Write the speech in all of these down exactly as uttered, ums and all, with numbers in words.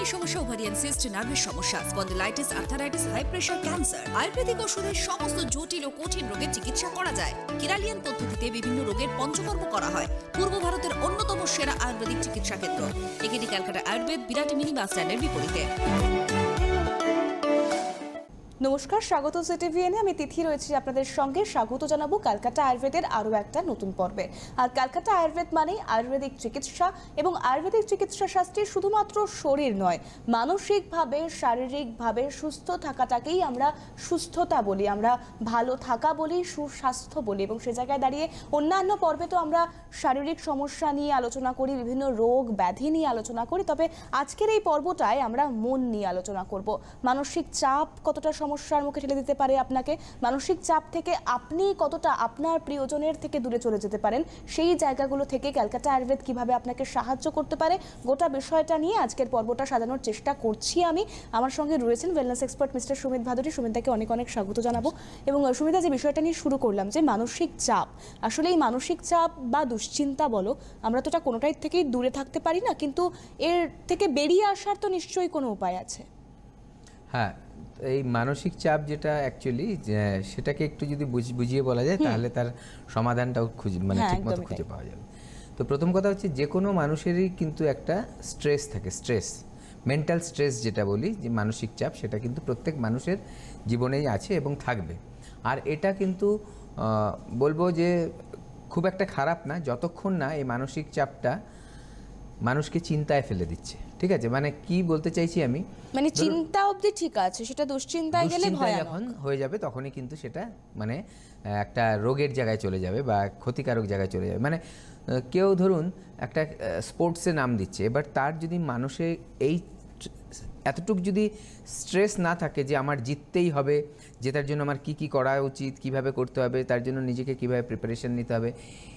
Kidney সমস্যা, ovarian cyst, নার্ভের সমস্যা, spondylitis, arthritis, high pressure, cancer. Ayurvedic ওষুধের সমস্ত জটিল ও কঠিন রোগের চিকিৎসা করা যায়। কিরালিয়ান পদ্ধতিতে বিভিন্ন রোগের পঞ্চকর্ম করা হয়। পূর্ব ভারতের অন্যতম সেরা আয়ুর্বেদিক চিকিৎসা কেন্দ্র। এটি ক্যালকাটা আয়ুর্বেদ বিরাটি মিনি বাস স্ট্যান্ডের বিপরীতে। নমস্কার, স্বাগত সিটিভিএনে। আমি তিথি রয়েছি আপনাদের সঙ্গে। স্বাগত জানাবো ক্যালকাটা আয়ুর্বেদের আরও একটা নতুন পর্বে। আর ক্যালকাটা আয়ুর্বেদ মানে আয়ুর্বেদিক চিকিৎসা, এবং আয়ুর্বেদিক চিকিৎসা শাস্ত্রে শুধুমাত্র শরীর নয়, মানসিকভাবে শারীরিকভাবে সুস্থ থাকাটাকেই আমরা সুস্থতা বলি, আমরা ভালো থাকা বলি, সুস্বাস্থ্য বলি। এবং সে জায়গায় দাঁড়িয়ে অন্যান্য পর্বে তো আমরা শারীরিক সমস্যা নিয়ে আলোচনা করি, বিভিন্ন রোগ ব্যাধি নিয়ে আলোচনা করি, তবে আজকের এই পর্বটায় আমরা মন নিয়ে আলোচনা করব। মানসিক চাপ কতটা সমস্যার মুখে ঠেলে দিতে পারে আপনাকে, মানসিক চাপ থেকে আপনি কতটা আপনার প্রিয়জনের থেকে দূরে চলে যেতে পারেন, সেই জায়গাগুলো থেকে ক্যালকাটা আয়ুর্বেদ কিভাবে আপনাকে সাহায্য করতে পারে, গোটা বিষয়টা নিয়ে আজকের পর্বটা সাজানোর চেষ্টা করছি আমি। আমার সঙ্গে রয়েছেন wellness expert mister Sumit Bhaduri. সুমিতাকে অনেক অনেক স্বাগত জানাবো। এবং সুমিতা, যে বিষয়টা নিয়ে শুরু করলাম, যে মানসিক চাপ, আসলে এই মানসিক চাপ বা দুশ্চিন্তা বলো, আমরা তো এটা কোনোটাই থেকেই দূরে থাকতে পারি না, কিন্তু এর থেকে বেরিয়ে আসার তো নিশ্চয়ই কোনো উপায় আছে। হ্যাঁ, এই মানসিক চাপ যেটা অ্যাকচুয়ালি সেটাকে একটু যদি বুঝিয়ে বলা যায় তাহলে তার সমাধানটাও খুঁজে মানে ঠিকমতো খুঁজে পাওয়া যাবে। তো প্রথম কথা হচ্ছে, যে কোনো মানুষেরই কিন্তু একটা স্ট্রেস থাকে, স্ট্রেস, মেন্টাল স্ট্রেস যেটা বলি, যে মানসিক চাপ, সেটা কিন্তু প্রত্যেক মানুষের জীবনেই আছে এবং থাকবে। আর এটা কিন্তু বলবো যে খুব একটা খারাপ না, যতক্ষণ না এই মানসিক চাপটা মানুষকে চিন্তায় ফেলে দিচ্ছে। ঠিক আছে, মানে কি বলতে চাইছি আমি, মানে চিন্তা অবধি ঠিক আছে, সেটা দুশ্চিন্তায় গেলে ভয়ানক যখন হয়ে যাবে তখনই কিন্তু সেটা মানে একটা রোগের জায়গায় চলে যাবে বা ক্ষতিকারক জায়গায় চলে যাবে। মানে কেউ ধরুন একটা স্পোর্টসে নাম দিচ্ছে, এবার তার যদি মানুষে এই এতটুকু যদি স্ট্রেস না থাকে যে আমার জিততেই হবে, জেতার জন্য আমার কি কি করা উচিত, কিভাবে করতে হবে, তার জন্য নিজেকে কিভাবে প্রিপারেশন নিতে হবে,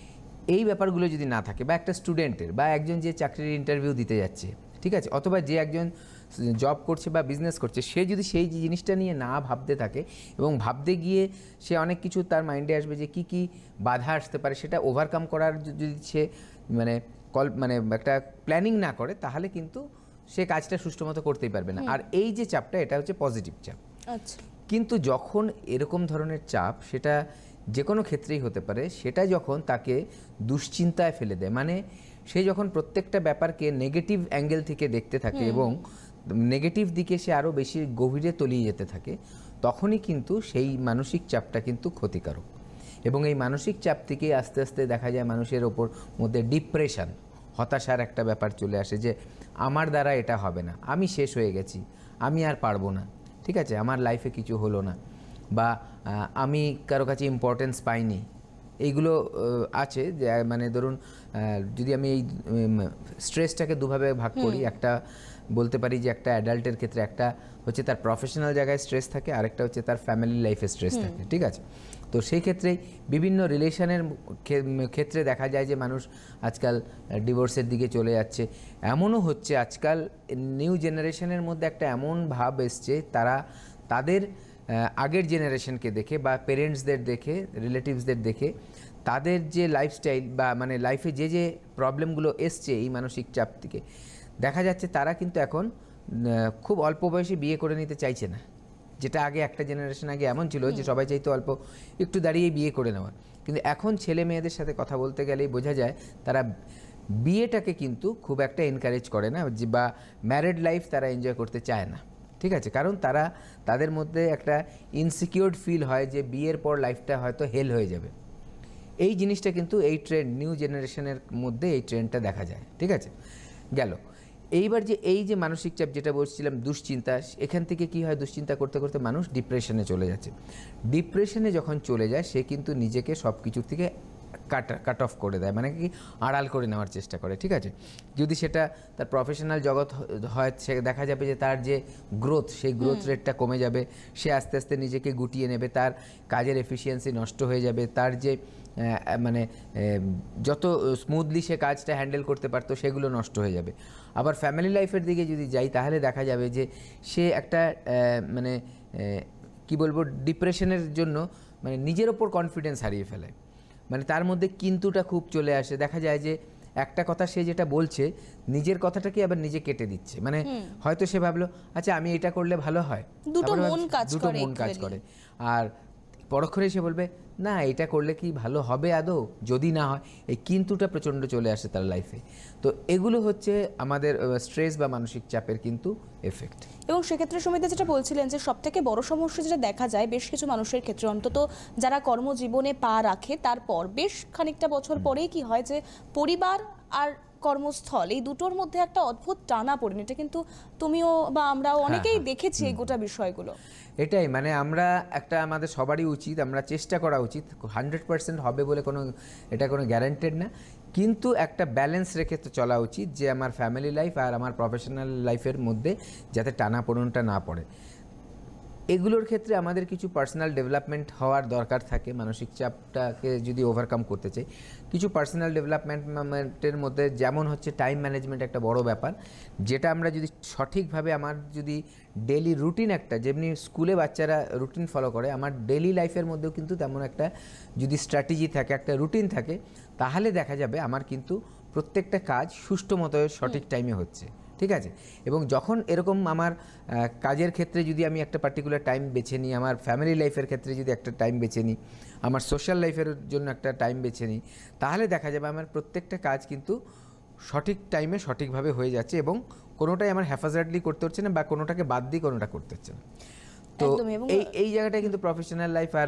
এই ব্যাপারগুলো যদি না থাকে, বা একটা স্টুডেন্টের বা একজন যে চাকরির ইন্টারভিউ দিতে যাচ্ছে, ঠিক আছে, অথবা যে একজন জব করছে বা বিজনেস করছে, সে যদি সেই জিনিসটা নিয়ে না ভাবতে থাকে এবং ভাবতে গিয়ে সে অনেক কিছু তার মাইন্ডে আসবে যে কি কি বাধা আসতে পারে, সেটা ওভারকাম করার যদি সে মানে কল মানে একটা প্ল্যানিং না করে, তাহলে কিন্তু সে কাজটা সুষ্ঠুমতো করতেই পারবে না। আর এই যে চাপটা, এটা হচ্ছে পজিটিভ চাপ। আচ্ছা, কিন্তু যখন এরকম ধরনের চাপ, সেটা যে কোনো ক্ষেত্রেই হতে পারে, সেটা যখন তাকে দুশ্চিন্তায় ফেলে দেয়, মানে সে যখন প্রত্যেকটা ব্যাপারকে নেগেটিভ অ্যাঙ্গেল থেকে দেখতে থাকে এবং নেগেটিভ দিকে সে আরও বেশি গভীরে তলিয়ে যেতে থাকে, তখনই কিন্তু সেই মানসিক চাপটা কিন্তু ক্ষতিকারক। এবং এই মানসিক চাপ থেকে আস্তে আস্তে দেখা যায় মানুষের ওপর মধ্যে ডিপ্রেশন, হতাশার একটা ব্যাপার চলে আসে, যে আমার দ্বারা এটা হবে না, আমি শেষ হয়ে গেছি, আমি আর পারবো না, ঠিক আছে, আমার লাইফে কিছু হলো না, বা আমি কারো কাছে ইম্পর্টেন্স পাইনি, এইগুলো আছে। যে মানে ধরুন, যদি আমি এই স্ট্রেসটাকে দুভাবে ভাগ করি, একটা বলতে পারি যে একটা অ্যাডাল্টের ক্ষেত্রে একটা হচ্ছে তার প্রফেশনাল জায়গায় স্ট্রেস থাকে, আরেকটা হচ্ছে তার ফ্যামিলি লাইফে স্ট্রেস থাকে, ঠিক আছে। তো সেই ক্ষেত্রে বিভিন্ন রিলেশনের ক্ষেত্রে দেখা যায় যে মানুষ আজকাল ডিভোর্সের দিকে চলে যাচ্ছে। এমনও হচ্ছে আজকাল নিউ জেনারেশনের মধ্যে একটা এমন ভাব এসছে, তারা তাদের আগের জেনারেশনকে দেখে বা পেরেন্টসদের দেখে, রিলেটিভসদের দেখে, তাদের যে লাইফস্টাইল বা মানে লাইফে যে যে প্রবলেমগুলো এসছে এই মানসিক চাপ থেকে, দেখা যাচ্ছে তারা কিন্তু এখন খুব অল্প বয়সে বিয়ে করে নিতে চাইছে না। যেটা আগে একটা জেনারেশন আগে এমন ছিল যে সবাই চাইতো অল্প একটু দাঁড়িয়ে বিয়ে করে নেওয়া, কিন্তু এখন ছেলে মেয়েদের সাথে কথা বলতে গেলেই বোঝা যায় তারা বিয়েটাকে কিন্তু খুব একটা এনকারেজ করে না, বা ম্যারিড লাইফ তারা এনজয় করতে চায় না, ঠিক আছে। কারণ তারা তাদের মধ্যে একটা ইনসিকিউরড ফিল হয় যে বিয়ের পর লাইফটা হয়তো হেল হয়ে যাবে। এই জিনিসটা কিন্তু এই ট্রেন্ড, নিউ জেনারেশনের মধ্যে এই ট্রেন্ডটা দেখা যায়, ঠিক আছে। গেল এইবার যে এই যে মানসিক চাপ যেটা বলছিলাম, দুশ্চিন্তা, এখান থেকে কি হয়, দুশ্চিন্তা করতে করতে মানুষ ডিপ্রেশনে চলে যাচ্ছে। ডিপ্রেশনে যখন চলে যায়, সে কিন্তু নিজেকে সব কিছুর থেকে কাট কাট অফ করে দেয়, মানে কি আড়াল করে নেওয়ার চেষ্টা করে, ঠিক আছে। যদি সেটা তার প্রফেশনাল জগৎ হয়, সে দেখা যাবে যে তার যে গ্রোথ, সেই গ্রোথ রেটটা কমে যাবে, সে আস্তে আস্তে নিজেকে গুটিয়ে নেবে, তার কাজের এফিসিয়েন্সি নষ্ট হয়ে যাবে, তার যে মানে যত স্মুথলি সে কাজটা হ্যান্ডেল করতে পারতো সেগুলো নষ্ট হয়ে যাবে। আবার ফ্যামিলি লাইফের দিকে যদি যাই, তাহলে দেখা যাবে যে সে একটা মানে কি বলবো, ডিপ্রেশনের জন্য মানে নিজের ওপর কনফিডেন্স হারিয়ে ফেলে, মানে তার মধ্যে কিন্তুটা খুব চলে আসে। দেখা যায় যে একটা কথা সে যেটা বলছে নিজের কথাটাকে আবার নিজে কেটে দিচ্ছে, মানে হয়তো সে ভাবলো আচ্ছা আমি এটা করলে ভালো হয়, দুটো তারপরে মন ভাবছে- কাজ দুটো করে মন কাজ actually। করে, আর পরক্ষণে সে বলবে না এটা করলে কি ভালো হবে আদৌ, যদি না হয়, এই কিন্তুটা প্রচণ্ড চলে আসে তার লাইফে। তো এগুলো হচ্ছে আমাদের স্ট্রেস বা মানসিক চাপের কিন্তু এফেক্ট। এবং সেক্ষেত্রে সুমিতা যেটা বলছিলেন যে সব থেকে বড় সমস্যা যেটা দেখা যায় বেশ কিছু মানুষের ক্ষেত্রে, অন্তত যারা কর্মজীবনে পা রাখে তারপর বেশ খানিকটা বছর পরেই কি হয় যে পরিবার আর কর্মস্থল এই দুটোর মধ্যে একটা অদ্ভুত টানা পড়েন। এটা কিন্তু তুমিও বা আমরাও অনেকেই হ্যাঁ। দেখেছি এই গোটা বিষয়গুলো। এটাই মানে আমরা একটা আমাদের সবারই উচিত, আমরা চেষ্টা করা উচিত, হান্ড্রেড পার্সেন্ট হবে বলে কোনো এটা কোনো গ্যারান্টেড না, কিন্তু একটা ব্যালেন্স রেখে তো চলা উচিত যে আমার ফ্যামিলি লাইফ আর আমার প্রফেশনাল লাইফের মধ্যে যাতে টানাপোড়েনটা না পড়ে। এগুলোর ক্ষেত্রে আমাদের কিছু পার্সোনাল ডেভেলপমেন্ট হওয়ার দরকার থাকে। মানসিক চাপটাকে যদি ওভারকাম করতে চাই, কিছু পার্সোনাল ডেভেলপমেন্টের মধ্যে যেমন হচ্ছে টাইম ম্যানেজমেন্ট একটা বড় ব্যাপার, যেটা আমরা যদি সঠিকভাবে আমার যদি ডেলি রুটিন একটা, যেমনি স্কুলে বাচ্চারা রুটিন ফলো করে, আমার ডেলি লাইফের মধ্যেও কিন্তু তেমন একটা যদি স্ট্র্যাটেজি থাকে, একটা রুটিন থাকে, তাহলে দেখা যাবে আমার কিন্তু প্রত্যেকটা কাজ সুষ্ঠু মতো সঠিক টাইমে হচ্ছে, ঠিক আছে। এবং যখন এরকম আমার কাজের ক্ষেত্রে যদি আমি একটা পার্টিকুলার টাইম বেছে নিই, আমার ফ্যামিলি লাইফের ক্ষেত্রে যদি একটা টাইম বেছে নিই, আমার সোশ্যাল লাইফের জন্য একটা টাইম বেছে নিই, তাহলে দেখা যাবে আমার প্রত্যেকটা কাজ কিন্তু সঠিক টাইমে সঠিকভাবে হয়ে যাচ্ছে এবং কোনোটাই আমার হ্যাফাজার্ডলি করতে হচ্ছে না বা কোনোটাকে বাদ দিয়ে কোনোটা করতে হচ্ছে না। তো এই এই জায়গাটা কিন্তু প্রফেশনাল লাইফ আর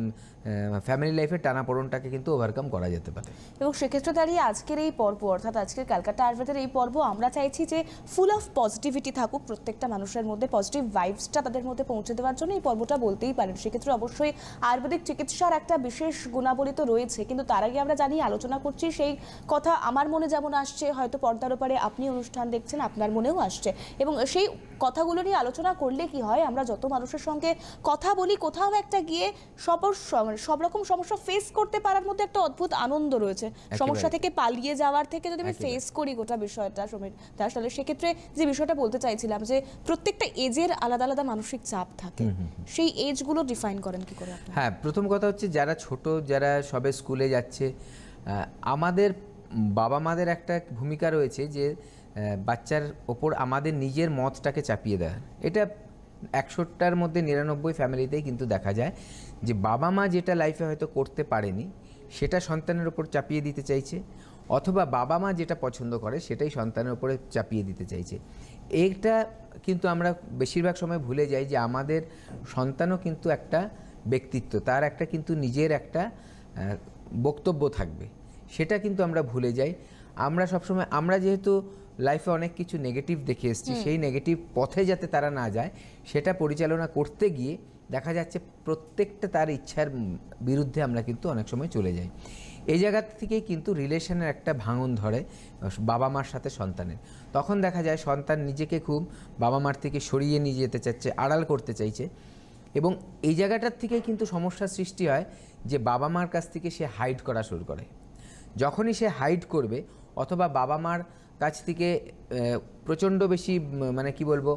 ফ্যামিলি লাইফের টানাপোড়েনটাকে কিন্তু ওভারকাম করা যেতে পারে। এবং সেক্ষেত্রে দাঁড়িয়ে আজকের এই পর্ব, অর্থাৎ আজকের ক্যালকাটা আয়ুর্বেদের এই পর্ব, আমরা চাইছি যে ফুল অফ পজিটিভিটি থাকুক প্রত্যেকটা মানুষের মধ্যে, পজিটিভ ভাইবসটা তাদের মধ্যে পৌঁছে দেওয়ার জন্য এই পর্বটা বলতেই পারেন। সেক্ষেত্রে অবশ্যই আয়ুর্বেদিক চিকিৎসার একটা বিশেষ গুণাবলী তো রয়েছে, কিন্তু তার আগে আমরা জানি আলোচনা করছি সেই কথা আমার মনে যেমন আসছে, হয়তো পর্দার ওপারে আপনি অনুষ্ঠান দেখছেন আপনার মনেও আসছে, এবং সেই কথাগুলো নিয়ে আলোচনা করলে কি হয়, আমরা যত মানুষের সঙ্গে কথা বলি কোথাও একটা গিয়ে সব সব রকম সমস্যা ফেস করতে পারার মধ্যে একটা অদ্ভুত আনন্দ রয়েছে। সমস্যা থেকে পালিয়ে যাওয়ার থেকে যদি আমি ফেস করি গোটা বিষয়টা সমীর দাস, তাহলে সেক্ষেত্রে যে বিষয়টা বলতে চাইছিলাম যে প্রত্যেকটা এজের আলাদা আলাদা মানসিক চাপ থাকে, সেই এজগুলো ডিফাইন করেন কি করে আপনি? হ্যাঁ, প্রথম কথা হচ্ছে যারা ছোট, যারা সবে স্কুলে যাচ্ছে, আমাদের বাবা মাদের একটা ভূমিকা রয়েছে যে বাচ্চার ওপর আমাদের নিজের মতটাকে চাপিয়ে দেয়। এটা একশোটার মধ্যে নিরানব্বই ফ্যামিলিতেই কিন্তু দেখা যায় যে বাবা মা যেটা লাইফে হয়তো করতে পারেনি সেটা সন্তানের ওপর চাপিয়ে দিতে চাইছে, অথবা বাবা মা যেটা পছন্দ করে সেটাই সন্তানের ওপরে চাপিয়ে দিতে চাইছে। এইটা কিন্তু আমরা বেশিরভাগ সময় ভুলে যাই যে আমাদের সন্তানও কিন্তু একটা ব্যক্তিত্ব, তার একটা কিন্তু নিজের একটা বক্তব্য থাকবে, সেটা কিন্তু আমরা ভুলে যাই। আমরা সবসময় আমরা যেহেতু লাইফে অনেক কিছু নেগেটিভ দেখে এসেছি, সেই নেগেটিভ পথে যাতে তারা না যায় সেটা পরিচালনা করতে গিয়ে দেখা যাচ্ছে প্রত্যেকটা তার ইচ্ছার বিরুদ্ধে আমরা কিন্তু অনেক সময় চলে যাই। এই জায়গা থেকেই কিন্তু রিলেশনের একটা ভাঙন ধরে বাবা মার সাথে সন্তানের। তখন দেখা যায় সন্তান নিজেকে খুব বাবা মার থেকে সরিয়ে নিয়ে যেতে চাচ্ছে, আড়াল করতে চাইছে, এবং এই জায়গাটার থেকেই কিন্তু সমস্যার সৃষ্টি হয় যে বাবা মার কাছ থেকে সে হাইড করা শুরু করে। যখনই সে হাইড করবে অথবা বাবা মার কাছ থেকে প্রচণ্ড বেশি মানে কি বলবো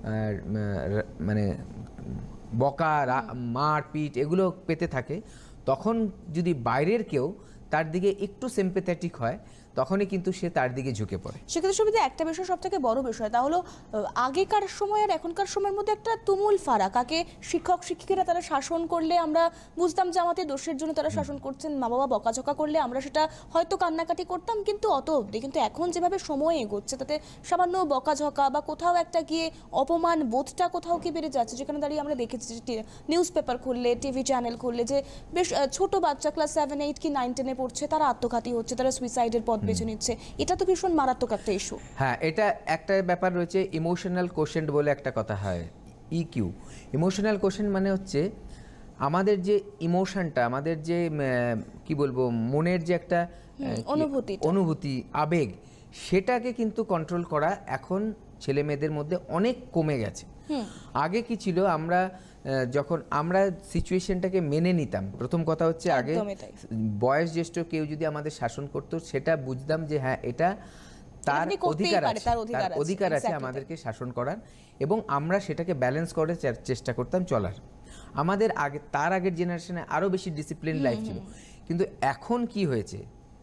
মানে বকা, মার, পিট এগুলো পেতে থাকে, তখন যদি বাইরের কেউ তার দিকে একটু সিম্প্যাথেটিক হয় তখনই কিন্তু সে তার দিকে ঝুঁকে পড়ে। সেক্ষেত্রে সুবিধা একটা বিষয় সব থেকে বড় বিষয়, তা হলো আগেকার সময় আর এখনকার সময়ের মধ্যে একটা তুমুল ফারাক। আগে শিক্ষক শিক্ষিকারা তারা শাসন করলে আমরা বুঝতাম যে আমাদের দোষের জন্য তারা শাসন করছেন, মা বাবা বকাঝকা করলে আমরা সেটা হয়তো কান্নাকাটি করতাম, কিন্তু অত অবধি। কিন্তু এখন যেভাবে সময় এগোচ্ছে তাতে সামান্য বকাঝকা বা কোথাও একটা গিয়ে অপমান বোধটা কোথাও কি বেড়ে যাচ্ছে, যেখানে দাঁড়িয়ে আমরা দেখেছি যে নিউজ পেপার খুললে, টিভি চ্যানেল খুললে যে বেশ ছোট বাচ্চা ক্লাস সেভেন এইট কি নাইন টেনে পড়ছে, তারা আত্মঘাতী হচ্ছে, তারা সুইসাইডের পথ বেছে নিচ্ছে। এটা তো ভীষণ মারাত্মক একটা ইস্যু। হ্যাঁ, এটা একটা ব্যাপার রয়েছে, ইমোশনাল কোশেন্ট বলে একটা কথা হয়, ইকিউ। ইমোশনাল কোশেন্ট মানে হচ্ছে আমাদের যে ইমোশনটা, আমাদের যে কি বলবো মনের যে একটা অনুভূতি অনুভূতি আবেগ, সেটাকে কিন্তু কন্ট্রোল করা এখন ছেলে মেয়েদের মধ্যে অনেক কমে গেছে। আগে কি ছিল, আমরা যখন আমরা সিচুয়েশনটাকে মেনে নিতাম, প্রথম কথা হচ্ছে আগে বয়স জ্যেষ্ঠ কেউ যদি আমাদের শাসন করতো সেটা বুঝতাম যে হ্যাঁ এটা তার অধিকার আছে, তার অধিকার আছে আমাদেরকে শাসন করার, এবং আমরা সেটাকে ব্যালেন্স করে চেষ্টা করতাম চলার। আমাদের আগে তার আগের জেনারেশনে আরও বেশি ডিসিপ্লিন লাইফ ছিল। কিন্তু এখন কি হয়েছে,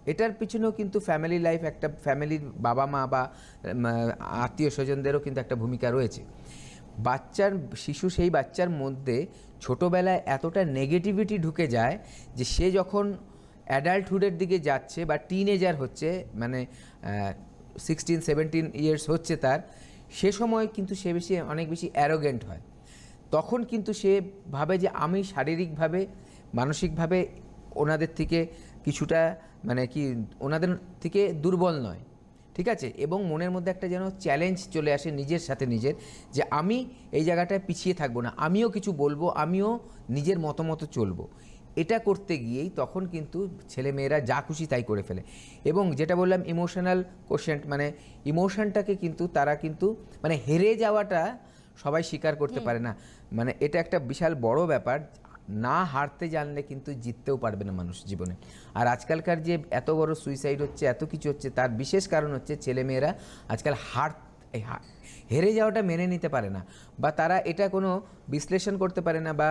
এটার পিছনেও কিন্তু ফ্যামিলি লাইফ, একটা ফ্যামিলির বাবা মা বা আত্মীয় স্বজনদেরও কিন্তু একটা ভূমিকা রয়েছে। বাচ্চার শিশু সেই বাচ্চার মধ্যে ছোটোবেলায় এতটা নেগেটিভিটি ঢুকে যায় যে সে যখন অ্যাডাল্টহুডের দিকে যাচ্ছে বা টিনেজার হচ্ছে, মানে সিক্সটিন সেভেন্টিন ইয়ার্স হচ্ছে তার, সে সময় কিন্তু সে বেশি অনেক বেশি অ্যারোগেন্ট হয়। তখন কিন্তু সে ভাবে যে আমি শারীরিকভাবে মানসিকভাবে ওনাদের থেকে কিছুটা মানে কি ওনাদের থেকে দুর্বল নয়, ঠিক আছে, এবং মনের মধ্যে একটা যেন চ্যালেঞ্জ চলে আসে নিজের সাথে নিজের, যে আমি এই জায়গাটায় পিছিয়ে থাকবো না, আমিও কিছু বলবো, আমিও নিজের মতো চলবো। এটা করতে গিয়েই তখন কিন্তু ছেলেমেয়েরা যা খুশি তাই করে ফেলে। এবং যেটা বললাম ইমোশনাল কোশেন্ট, মানে ইমোশনটাকে কিন্তু তারা কিন্তু মানে হেরে যাওয়াটা সবাই স্বীকার করতে পারে না। মানে এটা একটা বিশাল বড় ব্যাপার। না হারতে জানলে কিন্তু জিততেও পারবে না মানুষ জীবনে। আর আজকালকার যে এত বড় সুইসাইড হচ্ছে, এত কিছু হচ্ছে, তার বিশেষ কারণ হচ্ছে ছেলেমেয়েরা আজকাল হার হেরে যাওয়াটা মেনে নিতে পারে না, বা তারা এটা কোনো বিশ্লেষণ করতে পারে না, বা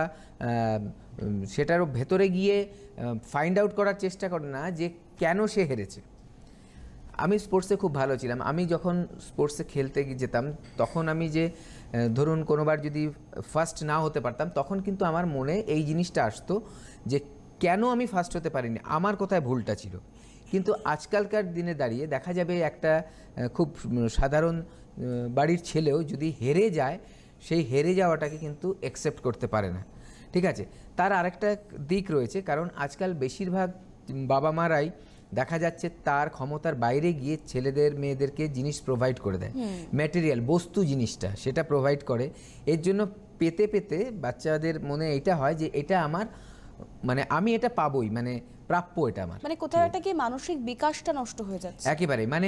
সেটার ভেতরে গিয়ে ফাইন্ড আউট করার চেষ্টা করে না যে কেন সে হেরেছে। আমি স্পোর্টসে খুব ভালো ছিলাম। আমি যখন স্পোর্টসে খেলতে যেতাম তখন আমি যে ধরুন কোনোবার যদি ফার্স্ট না হতে পারতাম, তখন কিন্তু আমার মনে এই জিনিসটা আসতো যে কেন আমি ফার্স্ট হতে পারিনি, আমার কোথায় ভুলটা ছিল। কিন্তু আজকালকার দিনে দাঁড়িয়ে দেখা যাবে একটা খুব সাধারণ বাড়ির ছেলেও যদি হেরে যায়, সেই হেরে যাওয়াটাকে কিন্তু অ্যাকসেপ্ট করতে পারে না, ঠিক আছে। তার আরেকটা দিক রয়েছে, কারণ আজকাল বেশিরভাগ বাবা মারাই দেখা যাচ্ছে তার ক্ষমতার বাইরে গিয়ে ছেলেদের মেয়েদেরকে জিনিস প্রোভাইড করে দেয়, ম্যাটেরিয়াল বস্তু জিনিসটা সেটা প্রোভাইড করে। এর জন্য পেতে পেতে বাচ্চাদের মনে এটা হয় যে এটা আমার, মানে আমি এটা পাবোই, মানে প্রাপ্য এটা আমার, মানে কোথাও একটা কি মানসিক বিকাশটা নষ্ট হয়ে যাচ্ছে একেবারে। মানে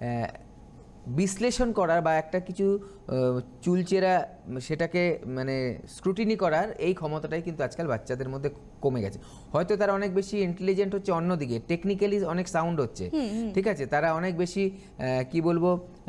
বিশ্লেষণ করার বা একটা কিছু চুলচেরা সেটাকে মানে স্ক্রুটিনি করার এই ক্ষমতাটাই কিন্তু আজকাল বাচ্চাদের মধ্যে কমে গেছে। হয়তো তারা অনেক বেশি ইন্টেলিজেন্ট হচ্ছে অন্যদিকে, টেকনিক্যালি অনেক সাউন্ড হচ্ছে, ঠিক আছে, তারা অনেক বেশি কি বলবো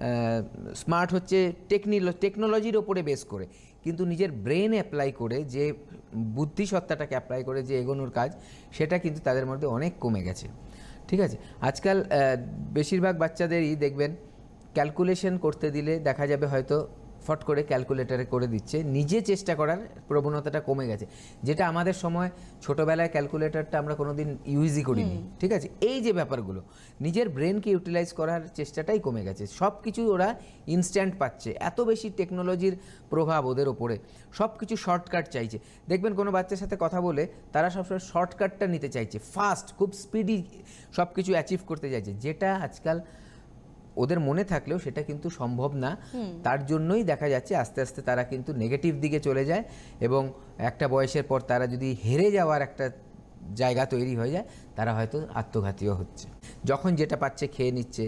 স্মার্ট হচ্ছে টেকনোলজির ওপরে বেস করে, কিন্তু নিজের ব্রেন অ্যাপ্লাই করে যে বুদ্ধিসত্তাটাকে অ্যাপ্লাই করে যে এগোনোর কাজ, সেটা কিন্তু তাদের মধ্যে অনেক কমে গেছে, ঠিক আছে। আজকাল বেশিরভাগ বাচ্চাদেরই দেখবেন ক্যালকুলেশন করতে দিলে দেখা যাবে হয়তো ফট করে ক্যালকুলেটারে করে দিচ্ছে, নিজে চেষ্টা করার প্রবণতাটা কমে গেছে। যেটা আমাদের সময় ছোটোবেলায় ক্যালকুলেটারটা আমরা কোনোদিন ইউজই করিনি, ঠিক আছে। এই যে ব্যাপারগুলো নিজের ব্রেনকে ইউটিলাইজ করার চেষ্টাটাই কমে গেছে। সব কিছু ওরা ইনস্ট্যান্ট পাচ্ছে, এত বেশি টেকনোলজির প্রভাব ওদের ওপরে, সব কিছু শর্টকাট চাইছে। দেখবেন কোনো বাচ্চার সাথে কথা বলে তারা সবসময় শর্টকাটটা নিতে চাইছে, ফাস্ট, খুব স্পিডি সব কিছু অ্যাচিভ করতে চাইছে, যেটা আজকাল ওদের মনে থাকলেও সেটা কিন্তু সম্ভব না। তার জন্যই দেখা যাচ্ছে আস্তে আস্তে তারা কিন্তু নেগেটিভ দিকে চলে যায়, এবং একটা বয়সের পর তারা যদি হেরে যাওয়ার একটা জায়গা তৈরি হয়ে যায়, তারা হয়তো আত্মঘাতীও হচ্ছে। যখন যেটা পাচ্ছে খেয়ে নিচ্ছে,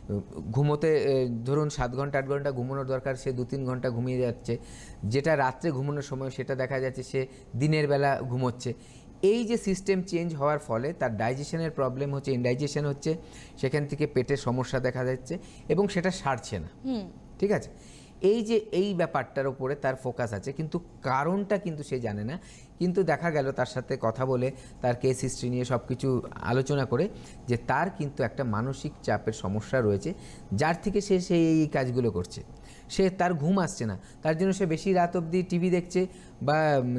ঘুমোতে ধরুন সাত ঘন্টা আট ঘন্টা ঘুমানোর দরকার, সে দু তিন ঘন্টা ঘুমিয়ে যাচ্ছে, যেটা রাত্রে ঘুমানোর সময় সেটা দেখা যাচ্ছে সে দিনের বেলা ঘুমোচ্ছে। এই যে সিস্টেম চেঞ্জ হওয়ার ফলে তার ডাইজেশনের প্রবলেম হচ্ছে, ইনডাইজেশন হচ্ছে, সেখান থেকে পেটের সমস্যা দেখা যাচ্ছে, এবং সেটা সারছে না, ঠিক আছে। এই যে এই ব্যাপারটার উপরে তার ফোকাস আছে, কিন্তু কারণটা কিন্তু সে জানে না। কিন্তু দেখা গেল তার সাথে কথা বলে, তার কেস হিস্ট্রি নিয়ে সব কিছু আলোচনা করে, যে তার কিন্তু একটা মানসিক চাপের সমস্যা রয়েছে, যার থেকে সে সেই এই কাজগুলো করছে। সে তার ঘুম আসছে না, তার জন্য সে বেশি রাত অবধি টিভি দেখছে, বা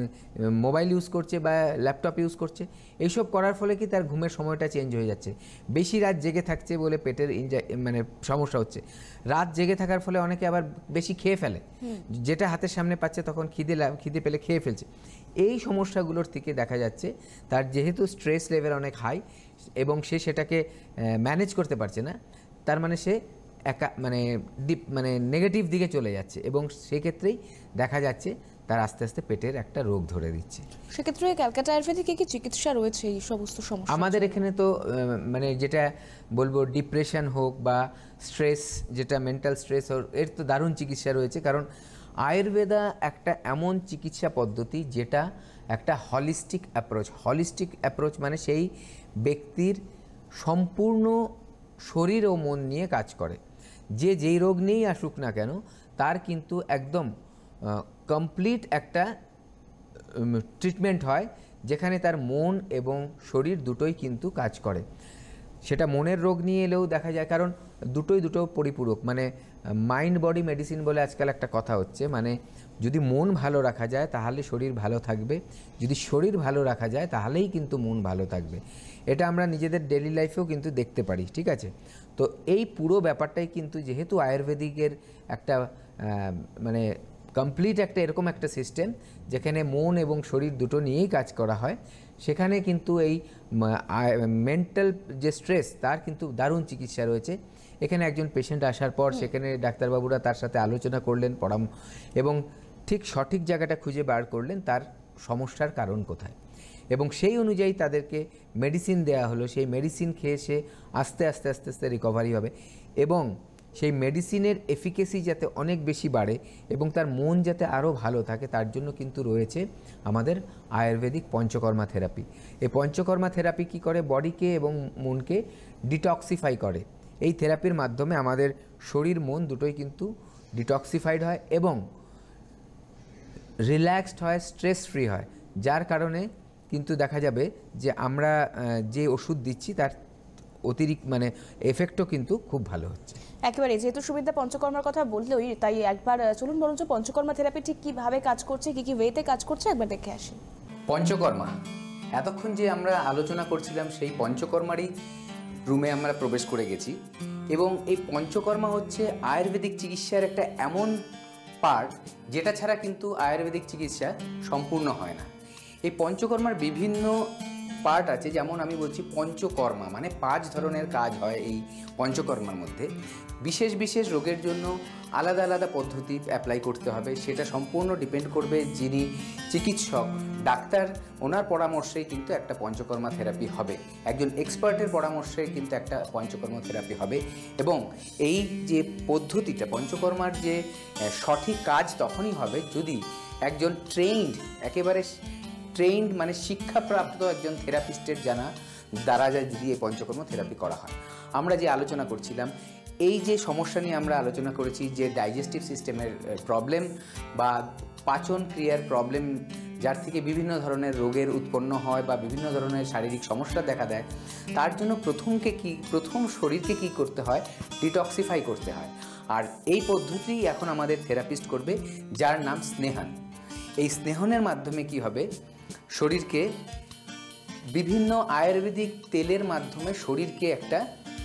মোবাইল ইউজ করছে, বা ল্যাপটপ ইউজ করছে। এইসব করার ফলে কি তার ঘুমের সময়টা চেঞ্জ হয়ে যাচ্ছে। বেশি রাত জেগে থাকছে বলে পেটের মানে সমস্যা হচ্ছে। রাত জেগে থাকার ফলে অনেকে আবার বেশি খেয়ে ফেলে, যেটা হাতের সামনে পাচ্ছে তখন খিদে খিদে পেলে খেয়ে ফেলছে। এই সমস্যাগুলোর থেকে দেখা যাচ্ছে তার যেহেতু স্ট্রেস লেভেল অনেক হাই, এবং সে সেটাকে ম্যানেজ করতে পারছে না, তার মানে সে একা মানে ডিপ মানে নেগেটিভ দিকে চলে যাচ্ছে, এবং সেক্ষেত্রেই দেখা যাচ্ছে তার আস্তে আস্তে পেটের একটা রোগ ধরে দিচ্ছে। সেক্ষেত্রে ক্যালকাটা আয়ুর্বেদিকে কি চিকিৎসা রয়েছে এই সমস্ত সমস্যা? আমাদের এখানে তো মানে যেটা বলবো ডিপ্রেশন হোক বা স্ট্রেস, যেটা মেন্টাল স্ট্রেস হোক, এর তো দারুণ চিকিৎসা রয়েছে। কারণ আয়ুর্বেদা একটা এমন চিকিৎসা পদ্ধতি যেটা একটা হলিস্টিক অ্যাপ্রোচ। হলিস্টিক অ্যাপ্রোচ মানে সেই ব্যক্তির সম্পূর্ণ শরীর ও মন নিয়ে কাজ করে। যে যেই রোগ নিয়েই আসুক না কেন, তার কিন্তু একদম কমপ্লিট একটা ট্রিটমেন্ট হয়, যেখানে তার মন এবং শরীর দুটোই কিন্তু কাজ করে। সেটা মনের রোগ নিয়ে এলেও দেখা যায়, কারণ দুটোই দুটো পরিপূরক। মানে মাইন্ড বডি মেডিসিন বলে আজকাল একটা কথা হচ্ছে, মানে যদি মন ভালো রাখা যায় তাহলে শরীর ভালো থাকবে, যদি শরীর ভালো রাখা যায় তাহলেই কিন্তু মন ভালো থাকবে। এটা আমরা নিজেদের ডেইলি লাইফেও কিন্তু দেখতে পারি, ঠিক আছে? তো এই পুরো ব্যাপারটাই কিন্তু যেহেতু আয়ুর্বেদিকের একটা মানে কমপ্লিট একটা এরকম একটা সিস্টেম যেখানে মন এবং শরীর দুটো নিয়েই কাজ করা হয়, সেখানে কিন্তু এই মেন্টাল যে স্ট্রেস তার কিন্তু দারুণ চিকিৎসা রয়েছে। এখানে একজন পেশেন্ট আসার পর সেখানে ডাক্তারবাবুরা তার সাথে আলোচনা করলেন পরাম এবং ঠিক সঠিক জায়গাটা খুঁজে বার করলেন তার সমস্যার কারণ কোথায়, এবং সেই অনুযায়ী তাদেরকে মেডিসিন দেওয়া হলো। সেই মেডিসিন খেয়ে সে আস্তে আস্তে আস্তে আস্তে রিকভারি হবে এবং সেই মেডিসিনের এফিকেসি যাতে অনেক বেশি বাড়ে এবং তার মন যাতে আরও ভালো থাকে, তার জন্য কিন্তু রয়েছে আমাদের আয়ুর্বেদিক পঞ্চকর্মা থেরাপি। এই পঞ্চকর্মা থেরাপি কী করে? বডিকে এবং মনকে ডিটক্সিফাই করে। এই থেরাপির মাধ্যমে আমাদের শরীর মন দুটোই কিন্তু ডিটক্সিফাইড হয় এবং রিল্যাক্সড হয়, স্ট্রেস ফ্রি হয়, যার কারণে কিন্তু দেখা যাবে যে আমরা যে ওষুধ দিচ্ছি তার অতিরিক্ত মানে এফেক্টও কিন্তু খুব ভালো হচ্ছে। একেবারে, যেহেতু সুবিধা পঞ্চকর্মার কথা বললোই, তাই একবার চলুন বরঞ্চ পঞ্চকর্মা থেরাপি ঠিক কীভাবে কাজ করছে, কী কী ওয়েতে কাজ করছে একবার দেখে আসি। পঞ্চকর্মা, এতক্ষণ যে আমরা আলোচনা করছিলাম সেই পঞ্চকর্মারই রুমে আমরা প্রবেশ করে গেছি এবং এই পঞ্চকর্মা হচ্ছে আয়ুর্বেদিক চিকিৎসার একটা এমন পার্ট যেটা ছাড়া কিন্তু আয়ুর্বেদিক চিকিৎসা সম্পূর্ণ হয় না। এই পঞ্চকর্মার বিভিন্ন পার্ট আছে, যেমন আমি বলছি পঞ্চকর্মা মানে পাঁচ ধরনের কাজ হয় এই পঞ্চকর্মার মধ্যে। বিশেষ বিশেষ রোগের জন্য আলাদা আলাদা পদ্ধতি অ্যাপ্লাই করতে হবে, সেটা সম্পূর্ণ ডিপেন্ড করবে যিনি চিকিৎসক ডাক্তার ওনার পরামর্শেই কিন্তু একটা পঞ্চকর্মা থেরাপি হবে, একজন এক্সপার্টের পরামর্শে কিন্তু একটা পঞ্চকর্মা থেরাপি হবে। এবং এই যে পদ্ধতিটা পঞ্চকর্মার যে সঠিক কাজ তখনই হবে যদি একজন ট্রেইনড একেবারে ট্রেইনড মানে শিক্ষাপ্রাপ্ত একজন থেরাপিস্টের জানা দ্বারা যদি এই পঞ্চকর্ম থেরাপি করা হয়। আমরা যে আলোচনা করছিলাম এই যে সমস্যা নিয়ে আমরা আলোচনা করেছি যে ডাইজেস্টিভ সিস্টেমের প্রবলেম বা পাচন ক্রিয়ার প্রবলেম, যার থেকে বিভিন্ন ধরনের রোগের উৎপন্ন হয় বা বিভিন্ন ধরনের শারীরিক সমস্যা দেখা দেয়, তার জন্য প্রথমকে কি প্রথম শরীরকে কি করতে হয়? ডিটক্সিফাই করতে হয়। আর এই পদ্ধতি এখন আমাদের থেরাপিস্ট করবে, যার নাম স্নেহন। এই স্নেহনের মাধ্যমে কি হবে? শরীরকে বিভিন্ন আয়ুর্বেদিক তেলের মাধ্যমে শরীরকে একটা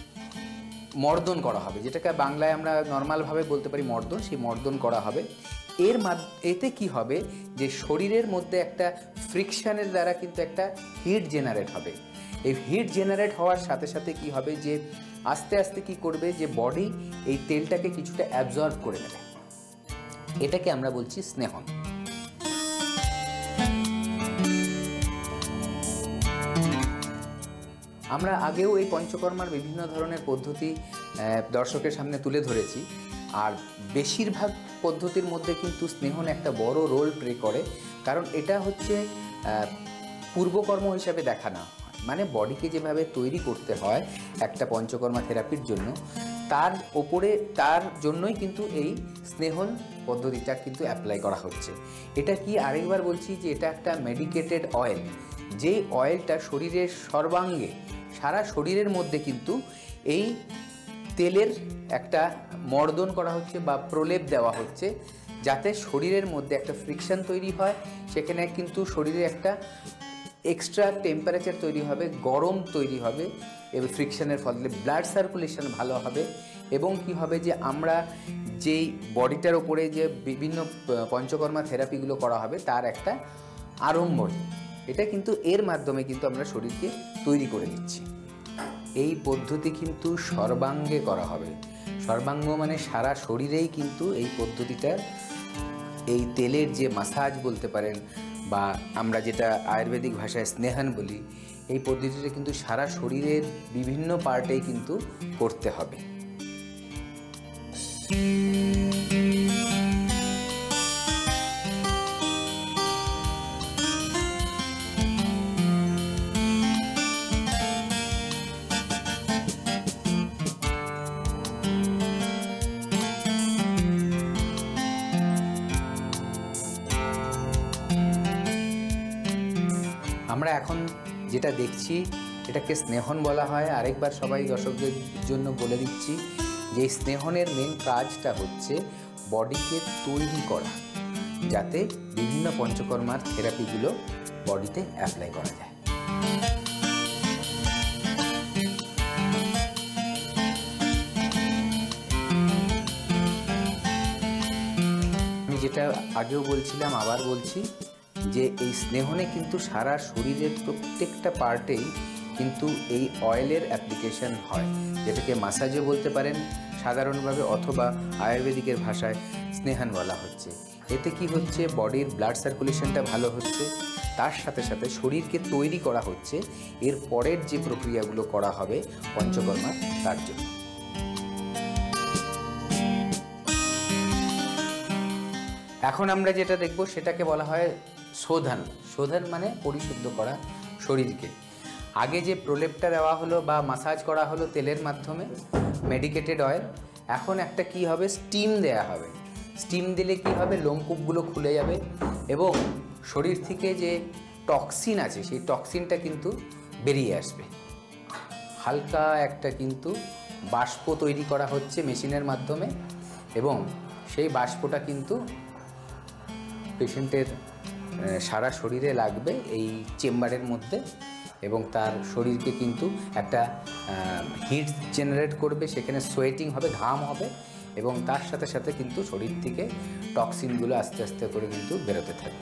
মর্দন করা হবে, যেটাকে বাংলায় আমরা নর্মালভাবে বলতে পারি মর্দন। সেই মর্দন করা হবে। এর এতে কি হবে যে শরীরের মধ্যে একটা ফ্রিকশনের দ্বারা কিন্তু একটা হিট জেনারেট হবে। এই হিট জেনারেট হওয়ার সাথে সাথে কি হবে যে আস্তে আস্তে কি করবে যে বডি এই তেলটাকে কিছুটা অ্যাবজর্ব করে নেবে। এটাকে আমরা বলছি স্নেহন। আমরা আগেও এই পঞ্চকর্মার বিভিন্ন ধরনের পদ্ধতি দর্শকের সামনে তুলে ধরেছি, আর বেশিরভাগ পদ্ধতির মধ্যে কিন্তু স্নেহন একটা বড় রোল প্লে করে, কারণ এটা হচ্ছে পূর্বকর্ম হিসাবে দেখা না হয়। মানে বডিকে যেভাবে তৈরি করতে হয় একটা পঞ্চকর্মা থেরাপির জন্য, তার ওপরে তার জন্যই কিন্তু এই স্নেহন পদ্ধতিটা কিন্তু অ্যাপ্লাই করা হচ্ছে। এটা কি আরেকবার বলছি যে এটা একটা মেডিকেটেড অয়েল, যে অয়েলটা শরীরের সর্বাঙ্গে সারা শরীরের মধ্যে কিন্তু এই তেলের একটা মর্দন করা হচ্ছে বা প্রলেপ দেওয়া হচ্ছে, যাতে শরীরের মধ্যে একটা ফ্রিকশন তৈরি হয়। সেখানে কিন্তু শরীরে একটা এক্সট্রা টেম্পারেচার তৈরি হবে, গরম তৈরি হবে এবং ফ্রিকশনের ফলে ব্লাড সার্কুলেশন ভালো হবে। এবং কি হবে যে আমরা যেই বডিটার ওপরে যে বিভিন্ন পঞ্চকর্মা থেরাপিগুলো করা হবে তার একটা আড়ম্বর, এটা কিন্তু এর মাধ্যমে কিন্তু আমরা শরীরকে তৈরি করে দিচ্ছি। এই পদ্ধতি কিন্তু সর্বাঙ্গে করা হবে। সর্বাঙ্গ মানে সারা শরীরেই কিন্তু এই পদ্ধতিটা, এই তেলের যে মাসাজ বলতে পারেন বা আমরা যেটা আয়ুর্বেদিক ভাষায় স্নেহন বলি, এই পদ্ধতিটা কিন্তু সারা শরীরের বিভিন্ন পার্টেই কিন্তু করতে হবে। আমরা এখন যেটা দেখছি এটা এটাকে স্নেহন বলা হয়। আরেকবার সবাই দর্শকদের জন্য বলে দিচ্ছি যে স্নেহনের মেন কাজটা হচ্ছে বডিকে তৈরি করা, যাতে বিভিন্ন পঞ্চকর্মার থেরাপিগুলো বডিতে অ্যাপ্লাই করা যায়। আমি যেটা আগেও বলছিলাম আবার বলছি যে এই স্নেহনে কিন্তু সারা শরীরের প্রত্যেকটা পার্টেই কিন্তু এই অয়েলের অ্যাপ্লিকেশন হয়, যেটাকে মাসাজও বলতে পারেন সাধারণভাবে, অথবা আয়ুর্বেদিকের ভাষায় স্নেহান বলা হচ্ছে। এতে কি হচ্ছে, বডির ব্লাড সার্কুলেশনটা ভালো হচ্ছে, তার সাথে সাথে শরীরকে তৈরি করা হচ্ছে এর পরের যে প্রক্রিয়াগুলো করা হবে পঞ্চকর্মা তার জন্য। এখন আমরা যেটা দেখব সেটাকে বলা হয় শোধন। শোধন মানে পরিশুদ্ধ করা শরীরকে। আগে যে প্রলেপটা দেওয়া হলো বা মাসাজ করা হলো তেলের মাধ্যমে, মেডিকেটেড অয়েল, এখন একটা কি হবে, স্টিম দেয়া হবে। স্টিম দিলে কি হবে, লোমকূপগুলো খুলে যাবে এবং শরীর থেকে যে টক্সিন আছে সেই টক্সিনটা কিন্তু বেরিয়ে আসবে। হালকা একটা কিন্তু বাষ্প তৈরি করা হচ্ছে মেশিনের মাধ্যমে এবং সেই বাষ্পটা কিন্তু পেশেন্টের সারা শরীরে লাগবে এই চেম্বারের মধ্যে এবং তার শরীরকে কিন্তু একটা হিট জেনারেট করবে, সেখানে সোয়েটিং হবে, ঘাম হবে এবং তার সাথে সাথে কিন্তু শরীর থেকে টক্সিনগুলো আস্তে আস্তে করে কিন্তু বেরোতে থাকবে।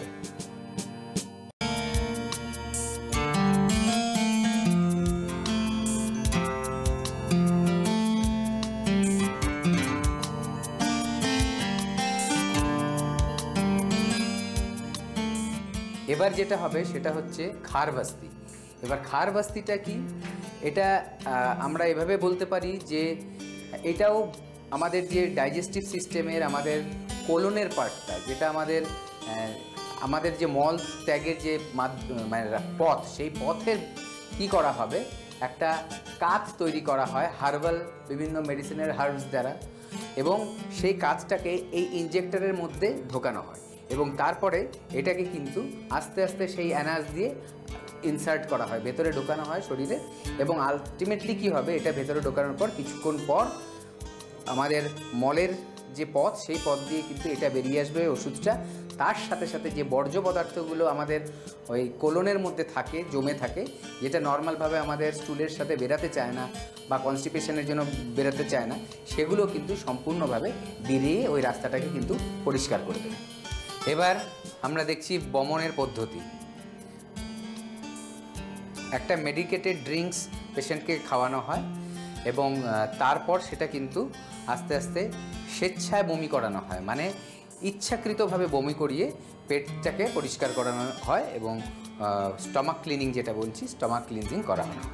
এবার যেটা হবে সেটা হচ্ছে খারবাস্তি। এবার খারবাস্তিটা কি, এটা আমরা এভাবে বলতে পারি যে এটাও আমাদের যে ডাইজেস্টিভ সিস্টেমের, আমাদের কোলনের পার্টটা, যেটা আমাদের আমাদের যে মল ত্যাগের যে মানে পথ, সেই পথের কি করা হবে, একটা কাঁচ তৈরি করা হয় হার্বাল বিভিন্ন মেডিসিনের হার্বস দ্বারা এবং সেই কাঁচটাকে এই ইনজেক্টরের মধ্যে ঢোকানো হয় এবং তারপরে এটাকে কিন্তু আস্তে আস্তে সেই অ্যানাস দিয়ে ইনসার্ট করা হয়, ভেতরে ঢোকানো হয় শরীরে এবং আলটিমেটলি কি হবে, এটা ভেতরে ঢোকানোর পর কিছুক্ষণ পর আমাদের মলের যে পথ সেই পথ দিয়ে কিন্তু এটা বেরিয়ে আসবে ওষুধটা। তার সাথে সাথে যে বর্জ্য পদার্থগুলো আমাদের ওই কোলনের মধ্যে থাকে, জমে থাকে, যেটা নর্মালভাবে আমাদের স্টুলের সাথে বেরাতে চায় না বা কনস্টিপেশনের জন্য বেরাতে চায় না, সেগুলো কিন্তু সম্পূর্ণভাবে বেরিয়ে ওই রাস্তাটাকে কিন্তু পরিষ্কার করে দেবে। এবার আমরা দেখছি বমনের পদ্ধতি। একটা মেডিকেটেড ড্রিঙ্কস পেশেন্টকে খাওয়ানো হয় এবং তারপর সেটা কিন্তু আস্তে আস্তে স্বেচ্ছায় বমি করানো হয়, মানে ইচ্ছাকৃতভাবে বমি করিয়ে পেটটাকে পরিষ্কার করানো হয় এবং স্টমাক ক্লিনিং যেটা বলছি, স্টমাক ক্লিনজিং করানো হয়।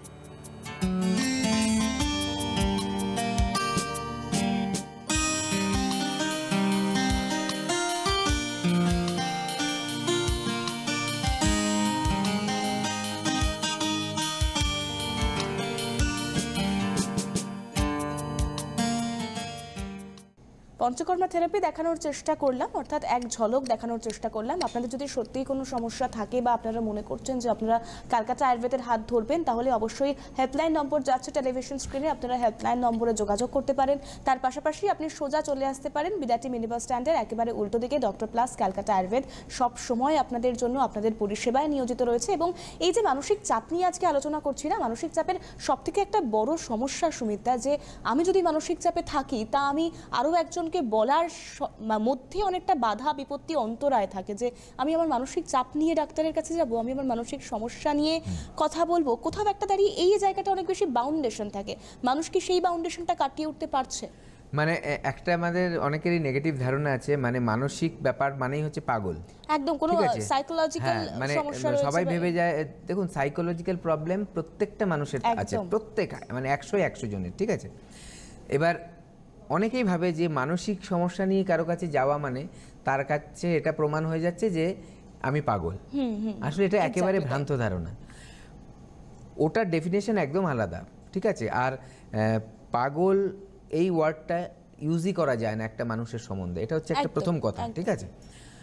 পঞ্চকর্মা থেরাপি দেখানোর চেষ্টা করলাম, অর্থাৎ এক ঝলক দেখানোর চেষ্টা করলাম। আপনাদের যদি সত্যিই কোনো সমস্যা থাকে বা আপনারা মনে করছেন যে আপনারা ক্যালকাটা আয়ুর্বেদের হাত ধরবেন, তাহলে অবশ্যই হেল্পলাইন নম্বর যাচ্ছে টেলিভিশন স্ক্রিনে, আপনারা হেল্পলাইন নম্বরে যোগাযোগ করতে পারেন। তার পাশাপাশি আপনি সোজা চলে আসতে পারেন বিরাটি মিনি বাস স্ট্যান্ডের একেবারে উল্টো দিকে ডক্টর প্লাস ক্যালকাটা আয়ুর্বেদ সব সময় আপনাদের জন্য, আপনাদের পরিষেবায় নিয়োজিত রয়েছে। এবং এই যে মানসিক চাপ নিয়ে আজকে আলোচনা করছি না, মানসিক চাপের সব থেকে একটা বড় সমস্যা সুমিতা, যে আমি যদি মানসিক চাপে থাকি তা আমি আরও একজনকে বলার মধ্যে অনেকটা বাধা বিপত্তি অন্তরায় থাকে, যে আমি আমার মানসিক চাপ নিয়ে ডাক্তারের কাছে যাব, আমি আমার মানসিক সমস্যা নিয়ে কথা বলবো, কোথাও একটা দাঁড়িয়ে এই জায়গাটা অনেক বেশি বাউন্ডেশন থাকে। মানুষ কি সেই বাউন্ডেশনটা কাটিয়ে উঠতে পারছে? মানে একটা আমাদের অনেকেরই নেগেটিভ ধারণা আছে, মানে মানসিক ব্যাপার মানেই হচ্ছে পাগল, একদম কোনো সাইকোলজিক্যাল সমস্যা রয়েছে। সবাই ভেবে যায়, দেখুন সাইকোলজিক্যাল প্রবলেম প্রত্যেকটা মানুষের আছে, প্রত্যেক মানে একশো একশো জনের, ঠিক আছে। এবার অনেকেই ভাবে যে মানসিক সমস্যা নিয়ে কারো কাছে যাওয়া মানে তার কাছে এটা প্রমাণ হয়ে যাচ্ছে যে আমি পাগল। আসলে এটা একেবারে ভ্রান্ত ধারণা, ওটার ডেফিনেশন একদম আলাদা, ঠিক আছে। আর পাগল এই ওয়ার্ডটা ইউজই করা যায় না একটা মানুষের সম্বন্ধে, এটা হচ্ছে একটা প্রথম কথা, ঠিক আছে।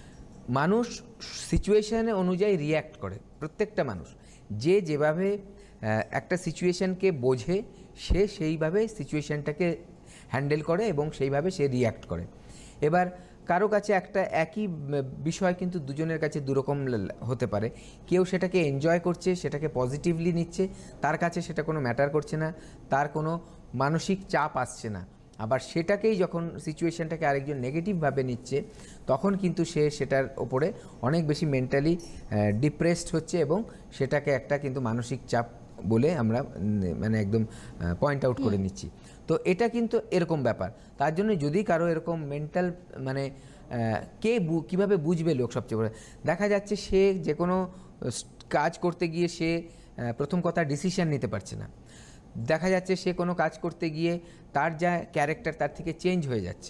মানুষ সিচুয়েশনে অনুযায়ী রিয়্যাক্ট করে, প্রত্যেকটা মানুষ যে যেভাবে একটা সিচুয়েশনকে বোঝে, সে সেইভাবে সিচুয়েশনটাকে হ্যান্ডেল করে এবং সেইভাবে সে রিয়্যাক্ট করে। এবার কারো কাছে একটা একই বিষয় কিন্তু দুজনের কাছে দুরকম হতে পারে। কেউ সেটাকে এনজয় করছে, সেটাকে পজিটিভলি নিচ্ছে, তার কাছে সেটা কোনো ম্যাটার করছে না, তার কোনো মানসিক চাপ আসছে না। আবার সেটাকেই যখন সিচুয়েশনটাকে আরেকজন নেগেটিভভাবে নিচ্ছে, তখন কিন্তু সে সেটার ওপরে অনেক বেশি মেন্টালি ডিপ্রেসড হচ্ছে এবং সেটাকে একটা কিন্তু মানসিক চাপ বলে আমরা মানে একদম পয়েন্ট আউট করে নিচ্ছি। তো এটা কিন্তু এরকম ব্যাপার। তার জন্য যদি কারো এরকম মেন্টাল মানে কে কীভাবে বুঝবে লোক সবচেয়ে বড় দেখা যাচ্ছে, সে যে কোনো কাজ করতে গিয়ে সে প্রথম কথা ডিসিশন নিতে পারছে না। দেখা যাচ্ছে সে কোনো কাজ করতে গিয়ে তার যা ক্যারেক্টার তার থেকে চেঞ্জ হয়ে যাচ্ছে,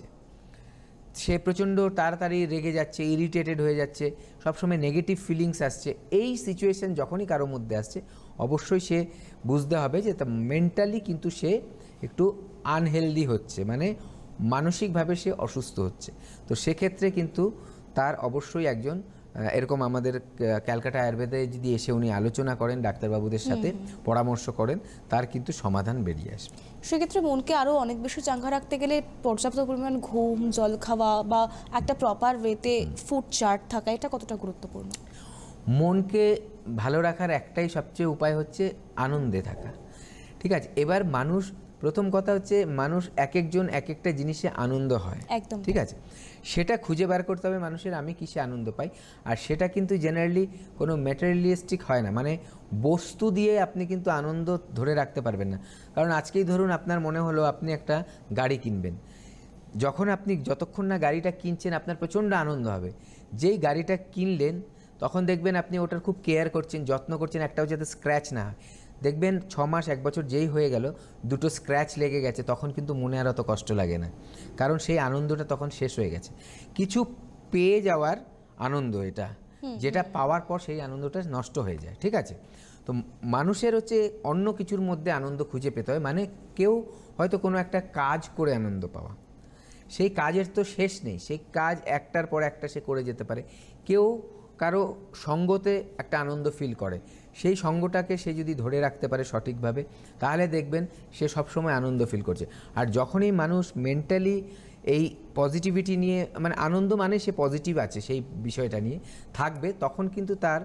সে প্রচণ্ড তাড়াতাড়ি রেগে যাচ্ছে, ইরিটেটেড হয়ে যাচ্ছে, সবসময় নেগেটিভ ফিলিংস আসছে। এই সিচুয়েশন যখনই কারোর মধ্যে আসছে, অবশ্যই সে বুঝতে হবে যে তা মেন্টালি কিন্তু সে একটু আনহেলদি হচ্ছে, মানে মানসিকভাবে সে অসুস্থ হচ্ছে। তো সেক্ষেত্রে কিন্তু তার অবশ্যই একজন এরকম আমাদের ক্যালকাটা আয়ুর্বেদে যদি এসে উনি আলোচনা করেন, ডাক্তারবাবুদের সাথে পরামর্শ করেন, তার কিন্তু সমাধান বেরিয়ে আসবে। সেক্ষেত্রে মনকে আরও অনেক বেশি চাঙ্গা রাখতে গেলে পর্যাপ্ত পরিমাণ ঘুম, জল খাওয়া বা একটা প্রপার ওয়েতে ফুড চার্ট থাকা, এটা কতটা গুরুত্বপূর্ণ? মনকে ভালো রাখার একটাই সবচেয়ে উপায় হচ্ছে আনন্দে থাকা। ঠিক আছে, এবার মানুষ প্রথম কথা হচ্ছে মানুষ এক একজন এক একটা জিনিসে আনন্দ হয়, একদম ঠিক আছে, সেটা খুঁজে বার করতে হবে মানুষের আমি কিসে আনন্দ পাই। আর সেটা কিন্তু জেনারেলি কোনো ম্যাটেরিয়ালিস্টিক হয় না, মানে বস্তু দিয়ে আপনি কিন্তু আনন্দ ধরে রাখতে পারবেন না। কারণ আজকেই ধরুন আপনার মনে হলো আপনি একটা গাড়ি কিনবেন, যখন আপনি যতক্ষণ না গাড়িটা কিনছেন আপনার প্রচণ্ড আনন্দ হবে। যেই গাড়িটা কিনলেন তখন দেখবেন আপনি ওটার খুব কেয়ার করছেন, যত্ন করছেন, একটাও যাতে স্ক্র্যাচ না হয়। দেখবেন ছ মাস এক বছর যেই হয়ে গেল দুটো স্ক্র্যাচ লেগে গেছে, তখন কিন্তু মনে আর অত কষ্ট লাগে না, কারণ সেই আনন্দটা তখন শেষ হয়ে গেছে। কিছু পেয়ে যাওয়ার আনন্দ এটা, যেটা পাওয়ার পর সেই আনন্দটা নষ্ট হয়ে যায়। ঠিক আছে, তো মানুষের হচ্ছে অন্য কিছুর মধ্যে আনন্দ খুঁজে পেতে হয়। মানে কেউ হয়তো কোনো একটা কাজ করে আনন্দ পাওয়া, সেই কাজের তো শেষ নেই, সেই কাজ একটার পর একটা সে করে যেতে পারে। কেউ কারো সঙ্গতে একটা আনন্দ ফিল করে, সেই সঙ্গটাকে সে যদি ধরে রাখতে পারে সঠিকভাবে, তাহলে দেখবেন সে সবসময় আনন্দ ফিল করছে। আর যখনই মানুষ মেন্টালি এই পজিটিভিটি নিয়ে, মানে আনন্দ মানে সে পজিটিভ আছে সেই বিষয়টা নিয়ে থাকবে, তখন কিন্তু তার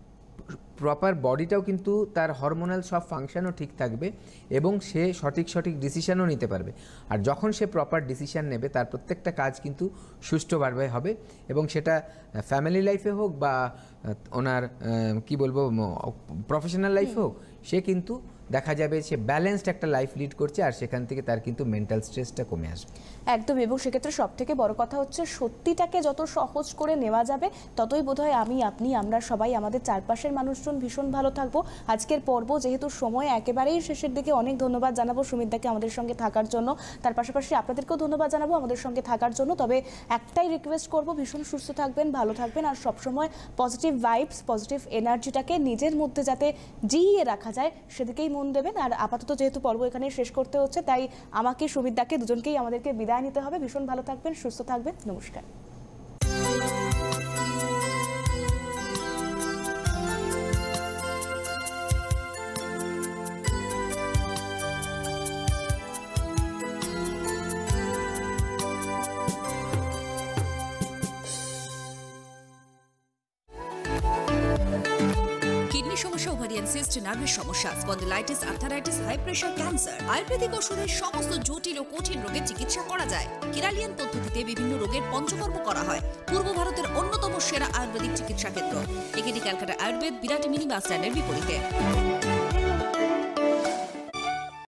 প্রপার বডিটাও কিন্তু তার হরমোনাল সব ফাংশনও ঠিক থাকবে এবং সে সঠিক সঠিক ডিসিশনও নিতে পারবে। আর যখন সে প্রপার ডিসিশন নেবে তার প্রত্যেকটা কাজ কিন্তু সুষ্ঠুভাবে হবে, এবং সেটা ফ্যামিলি লাইফে হোক বা ওনার কি বলবো প্রফেশনাল লাইফে হোক, সে কিন্তু দেখা যাবে সে ব্যালেন্সড একটা লাইফ লিড করছে, আর সেখান থেকে তার কিন্তু মেন্টাল স্ট্রেসটা কমে আসবে। একদম, এবং সেক্ষেত্রে সব থেকে বড় কথা হচ্ছে সত্যিটাকে যত সহজ করে নেওয়া যাবে ততই বোধহয় আমি, আপনি, আমরা সবাই, আমাদের চারপাশের মানুষজন ভীষণ ভালো থাকবো। আজকের পর্ব যেহেতু সময় একেবারেই শেষের দিকে, অনেক ধন্যবাদ জানাবো সুমিতদাকে আমাদের সঙ্গে থাকার জন্য, তার পাশাপাশি আপনাদেরকেও ধন্যবাদ জানাবো আমাদের সঙ্গে থাকার জন্য। তবে একটাই রিকোয়েস্ট করবো, ভীষণ সুস্থ থাকবেন, ভালো থাকবেন, আর সবসময় পজিটিভ ভাইবস, পজিটিভ এনার্জিটাকে নিজের মধ্যে যাতে জিইয়ে রাখা যায় সেদিকেই মন দেবেন। আর আপাতত যেহেতু পর্ব এখানে শেষ করতে হচ্ছে, তাই আমাকে, সুমিতদাকে, দুজনকেই আমাদেরকে বিদায় নিতে হবে। ভীষণ ভালো থাকবেন, সুস্থ থাকবেন, নমস্কার। কিডনি সমস্যা, ওভারিয়ান সিস্ট, নার্ভের সমস্যা, spondylitis, arthritis, high pressure, cancer, ayurvedic ওষুধের সমস্ত জটিল ও কঠিন রোগের চিকিৎসা করা যায়। কিরালিয়ান পদ্ধতিতে বিভিন্ন রোগের পঞ্চকর্ম করা হয়। পূর্ব ভারতের অন্যতম সেরা আয়ুর্বেদিক চিকিৎসা কেন্দ্র। এখানে ক্যালকাটা আয়ুর্বেদ বিরাট মিনি বাস স্ট্যান্ডের বিপরীতে।